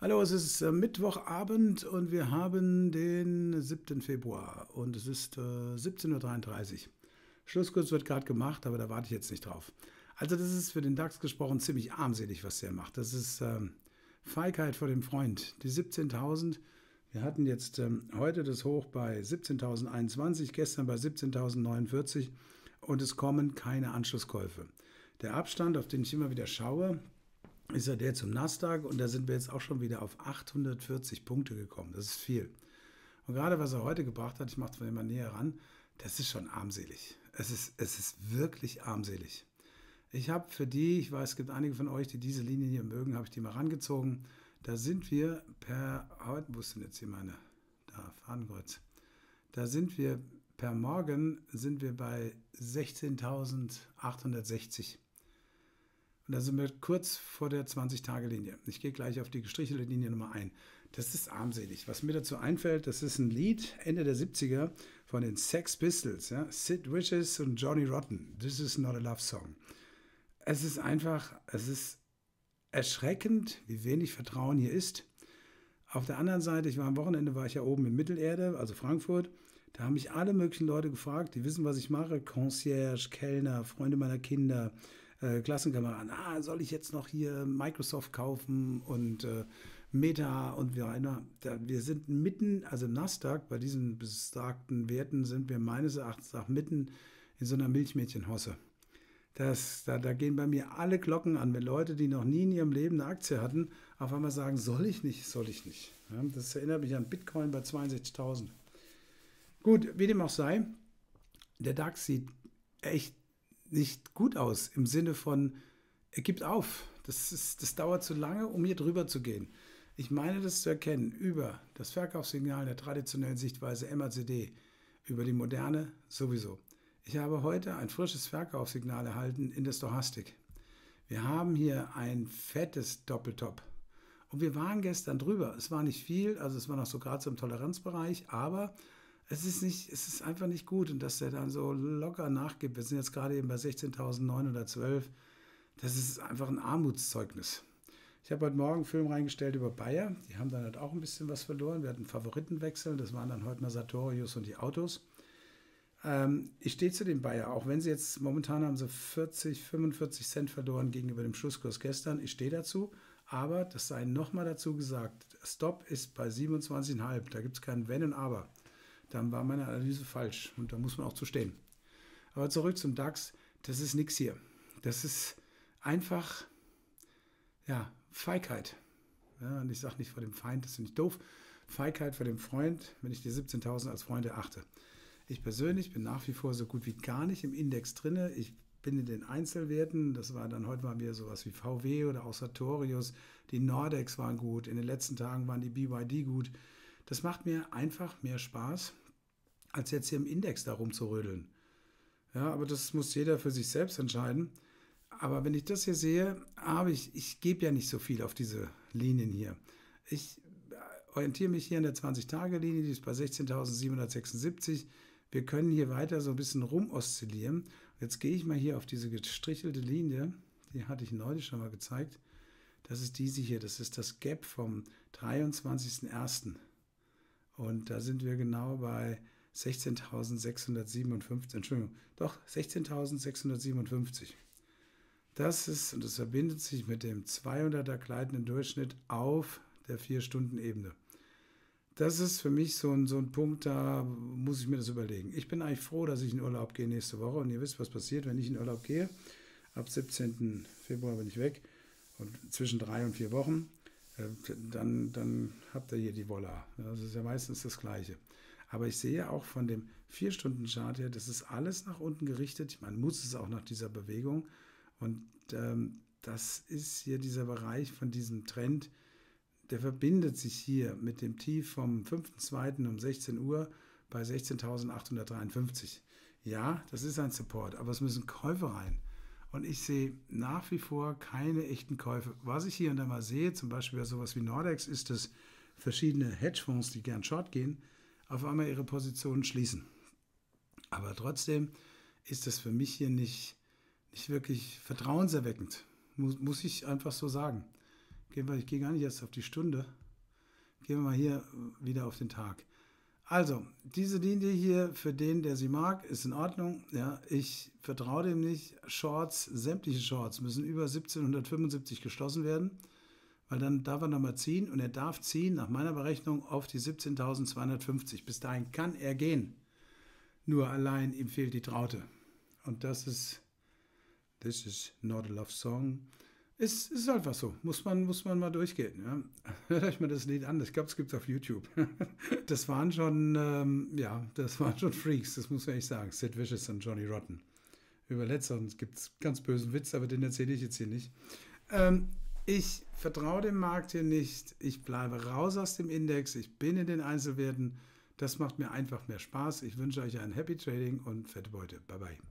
Hallo, es ist Mittwochabend und wir haben den 7. Februar und es ist 17:33 Uhr. Schlusskurs wird gerade gemacht, aber da warte ich jetzt nicht drauf. Also das ist für den DAX gesprochen ziemlich armselig, was der macht. Das ist Feigheit vor dem Freund. Die 17.000, wir hatten jetzt heute das Hoch bei 17.021, gestern bei 17.049 und es kommen keine Anschlusskäufe. Der Abstand, auf den ich immer wieder schaue, ist ja der zum Nasdaq und da sind wir jetzt auch schon wieder auf 840 Punkte gekommen. Das ist viel. Und gerade was er heute gebracht hat, ich mache es mal näher ran, das ist schon armselig. Es ist wirklich armselig. Ich habe für die, ich weiß, es gibt einige von euch, die diese Linie hier mögen, habe ich die mal rangezogen. Da sind wir per, heute, wo ist denn jetzt hier meine, da, Fadenkreuz. Da sind wir per Morgen, sind wir bei 16.860. Und da sind wir kurz vor der 20-Tage-Linie. Ich gehe gleich auf die gestrichelte Linie Nummer ein. Das ist armselig. Was mir dazu einfällt, das ist ein Lied Ende der 70er von den Sex Pistols. Ja? Sid Vicious und Johnny Rotten. This is not a love song. Es ist einfach, es ist erschreckend, wie wenig Vertrauen hier ist. Auf der anderen Seite, am Wochenende war ich ja oben in Mittelerde, also Frankfurt. Da haben mich alle möglichen Leute gefragt, die wissen, was ich mache. Concierge, Kellner, Freunde meiner Kinder, Klassenkameraden. Soll ich jetzt noch hier Microsoft kaufen und Meta und wie auch immer. Wir sind mitten, also im Nasdaq, bei diesen besagten Werten sind wir meines Erachtens auch mitten in so einer Milchmädchenhosse. Da gehen bei mir alle Glocken an, wenn Leute, die noch nie in ihrem Leben eine Aktie hatten, auf einmal sagen, soll ich nicht, soll ich nicht. Ja, das erinnert mich an Bitcoin bei 62.000. Gut, wie dem auch sei, der DAX sieht echt nicht gut aus, im Sinne von, er gibt auf. Das dauert zu lange, um hier drüber zu gehen. Ich meine das zu erkennen über das Verkaufssignal der traditionellen Sichtweise MACD, über die moderne sowieso. Ich habe heute ein frisches Verkaufssignal erhalten in der Stochastik. Wir haben hier ein fettes Doppeltop. Und wir waren gestern drüber. Es war nicht viel, also es war noch so gerade so im Toleranzbereich, aber es ist einfach nicht gut. Und dass der dann so locker nachgibt, wir sind jetzt gerade eben bei 16.912, das ist einfach ein Armutszeugnis. Ich habe heute Morgen einen Film reingestellt über Bayer. Die haben dann halt auch ein bisschen was verloren. Wir hatten Favoritenwechsel. Das waren dann heute mal Sartorius und die Autos. Ich stehe zu dem Bayer, auch wenn sie jetzt momentan haben sie 40, 45 Cent verloren gegenüber dem Schlusskurs gestern. Ich stehe dazu. Aber das sei nochmal dazu gesagt. Stop ist bei 27,5. Da gibt es kein Wenn und Aber. Dann war meine Analyse falsch. Und da muss man auch zu stehen. Aber zurück zum DAX. Das ist nichts hier. Das ist einfach, ja, Feigheit. Ja, und ich sage nicht vor dem Feind, das ist nicht doof. Feigheit vor dem Freund, wenn ich die 17.000 als Freund erachte. Ich persönlich bin nach wie vor so gut wie gar nicht im Index drin. Ich bin in den Einzelwerten. Das war dann heute mal wieder sowas wie VW oder auch Sartorius. Die Nordex waren gut. In den letzten Tagen waren die BYD gut. Das macht mir einfach mehr Spaß, als jetzt hier im Index da rumzurödeln. Ja, aber das muss jeder für sich selbst entscheiden. Aber wenn ich das hier sehe, ich gebe ja nicht so viel auf diese Linien hier. Ich orientiere mich hier an der 20-Tage-Linie, die ist bei 16.776. Wir können hier weiter so ein bisschen rumoszillieren. Jetzt gehe ich mal hier auf diese gestrichelte Linie, die hatte ich neulich schon mal gezeigt. Das ist diese hier, das ist das Gap vom 23.01. Und da sind wir genau bei 16.657, Entschuldigung, doch 16.657. Das ist, und das verbindet sich mit dem 200er gleitenden Durchschnitt auf der 4-Stunden-Ebene. Das ist für mich so ein Punkt, da muss ich mir das überlegen. Ich bin eigentlich froh, dass ich in Urlaub gehe nächste Woche. Und ihr wisst, was passiert, wenn ich in Urlaub gehe. Ab 17. Februar bin ich weg. Und zwischen 3 und 4 Wochen, dann habt ihr hier die Voila. Das ist ja meistens das Gleiche. Aber ich sehe auch von dem 4-Stunden-Chart her, das ist alles nach unten gerichtet. Man muss es auch nach dieser Bewegung. Und das ist hier dieser Bereich von diesem Trend, der verbindet sich hier mit dem Tief vom 5.2. um 16 Uhr bei 16.853. Ja, das ist ein Support, aber es müssen Käufe rein. Und ich sehe nach wie vor keine echten Käufe. Was ich hier und da mal sehe, zum Beispiel bei sowas wie Nordex, ist, dass verschiedene Hedgefonds, die gern short gehen, auf einmal ihre Positionen schließen. Aber trotzdem ist das für mich hier nicht wirklich vertrauenserweckend. Muss ich einfach so sagen. Ich gehe gar nicht erst auf die Stunde. Gehen wir mal hier wieder auf den Tag. Also, diese Linie hier, für den, der sie mag, ist in Ordnung. Ja, ich vertraue dem nicht. Shorts, sämtliche Shorts müssen über 1775 geschlossen werden, weil dann darf er nochmal ziehen und er darf ziehen, nach meiner Berechnung, auf die 17.250. Bis dahin kann er gehen. Nur allein ihm fehlt die Traute. Und das ist This is not a love song. Ist einfach so. Muss man mal durchgehen. Ja. Hört euch mal das Lied an. Ich glaube, es gibt es auf YouTube. Das waren schon, das waren schon Freaks. Das muss man echt sagen. Sid Vicious und Johnny Rotten. Über letzteren gibt es ganz bösen Witz, aber den erzähle ich jetzt hier nicht. Ich vertraue dem Markt hier nicht. Ich bleibe raus aus dem Index. Ich bin in den Einzelwerten. Das macht mir einfach mehr Spaß. Ich wünsche euch ein Happy Trading und fette Beute. Bye bye.